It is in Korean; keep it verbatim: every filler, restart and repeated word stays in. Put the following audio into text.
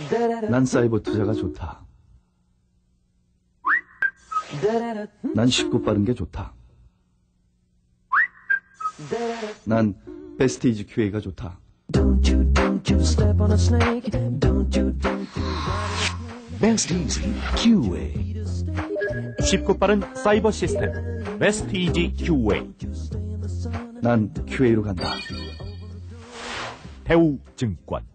난 사이버 투자가 좋다. 난 쉽고 빠른 게 좋다. 난 베스티지 큐에이가 좋다. 베스티지 큐에이. 쉽고 빠른 사이버 시스템 베스티지 큐에이. 난 큐에이로 간다. 대우증권.